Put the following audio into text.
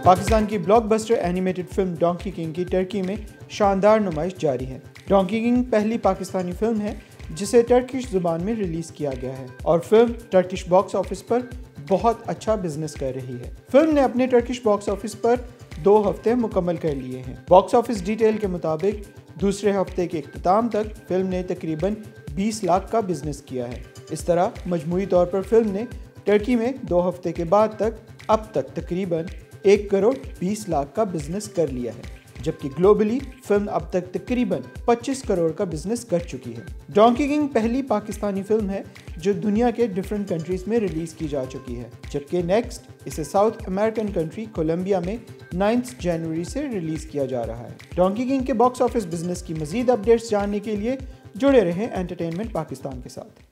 पाकिस्तान की blockbuster animated film Donkey King की Turkey में शानदार नुमाइश जारी है। डोंकी किंग पहली पाकिस्तानी फिल्म है जिसे टर्किश जुबान में रिलीज किया गया है और फिल्म टर्किश बॉक्स ऑफिस पर बहुत अच्छा बिजनेस कर रही है। फिल्म ने अपने टर्किश बॉक्स ऑफिस पर 2 हफ्ते मुकम्मल कर लिए हैं। बॉक्स ऑफिस डिटेल के मुताबिक दूसरे हफ्ते के इख्तिताम तक फिल्म ने तकरीबन 20 लाख का बिजनेस किया है। इस तरह मजमूई तौर पर फिल्म ने टर्की में 2 हफ्ते के बाद अब तक तकरीबन 1 करोड़ 20 लाख का बिजनेस कर लिया है, जबकि ग्लोबली फिल्म अब तक तकरीबन 25 करोड़ का बिजनेस कर चुकी है। डोंकी किंग पहली पाकिस्तानी फिल्म है जो दुनिया के डिफरेंट कंट्रीज में रिलीज की जा चुकी है, जबकि नेक्स्ट इसे साउथ अमेरिकन कंट्री कोलंबिया में 9 जनवरी से रिलीज किया जा रहा है। डोंकी किंग के बॉक्स ऑफिस बिजनेस की मजीद अपडेट्स जानने के लिए जुड़े रहें एंटरटेनमेंट पाकिस्तान के साथ।